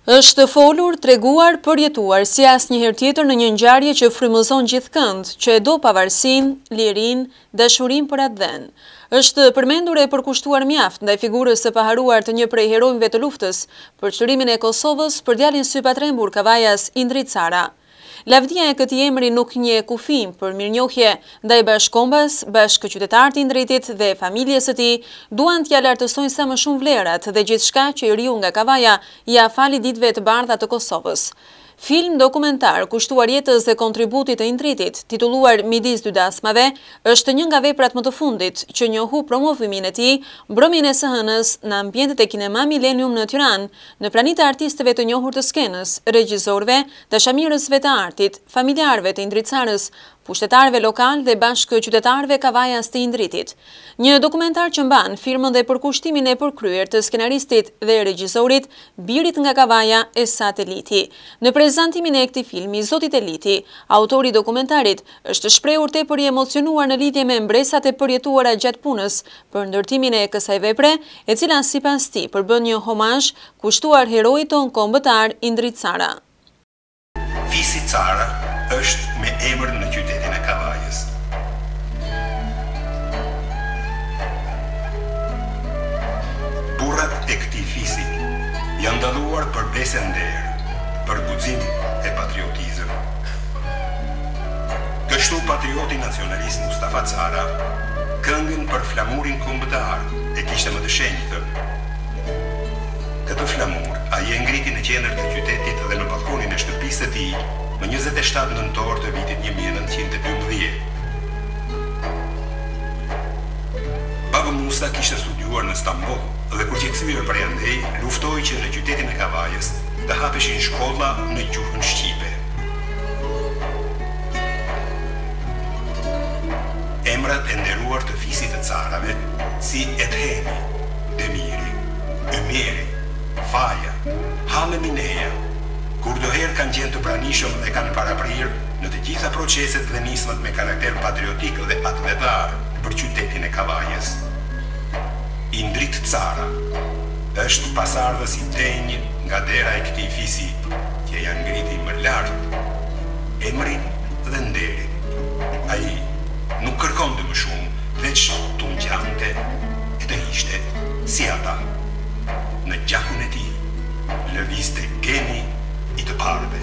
Është folur, treguar, përjetuar si asnjëherë tjetër në një ngjarje që frymëzon gjithëkënd, që e do pavarësinë, lirinë, dashurinë për atë vend. Është përmendur e përkushtuar mjaft ndaj figurës së paharuar të një prej herojëve të luftës për çlirimin e Kosovës për djalin sypatrembur Kavajas Indrit Cara. Lavdia e këtij emri nuk njeh kufij për mirënjohje ndaj bashkëkombës, bashkëqytetarët e Indritit dhe familjes së tij duan t'ia lartësojnë sa më shumë vlerat dhe gjithçka që i riu nga Kavaja ja fali ditëve të bardha të Kosovës. Film dokumentar kushtuar jetës dhe kontributit të Indritit, titulluar Midis dy dasmave, është një nga veprat më të fundit që njohu promovimin e tij, mbrëmjen e SHN-s në ambientet e Kinema Millennium në Tiranë, në pranitë e artistëve të njohur të skenës, regjisorëve, dashamirësve të artit, familjarëve të Indrit Carës, pushtetarëve lokal dhe bashkëqytetarëve Kavajas të Indritit. Një dokumentar që mban firmën dhe përkushtimin e përkryer të skenaristit dhe regjisorit, birit nga Kavaja, Esat Eliti. Në prezantimin e këtij filmi, zoti Eliti, autori i dokumentarit, është shprehur tepër i emocionuar në lidhje me mbresat e përjetuara gjatë punës për ndërtimin e kësaj vepre, e cila sipas tij përbën një homazh kushtuar heroit ton kombëtar Indrit Cara. Fisi Cara është me emër në qytetin e Kavajës. Burrat e këtij fisi janë dalluar për besë nder, për guxim e patriotizëm. Kështu patrioti nacionalist Mustafa Cara këngën për flamurin kombëtar e kishte më të shenjtë. Këtë flamur ai e ngriti në qendër të qytetit dhe në balkonin e shtëpisë së tij më 27 nëntor të vitit 1912. Baba Musa kishte studiuar në Stamboll dhe kur kthyer prej andej, luftoi që në qytetin e Kavajës të hapeshin shkolla në gjuhën shqipe. Emrat e nderuar të fisit të Carave si Edhemi, Demiri, Ymeri, Faja, Hame Mineja, kur doherë kanë qenë të pranishëm dhe kanë paraprirë në të gjitha proceset dhe nismat me karakter patriotik dhe atletar për qytetin e Kavajës. Indrit Cara është pasardhës i denj nga dera e këtij fisi që janë ngriti më lart emrin dhe nderin. Ai nuk kërkonte më shumë, veç t'u ngjante e të ishte si ata. Në gjakun e tij lëvizte geni i të parëve.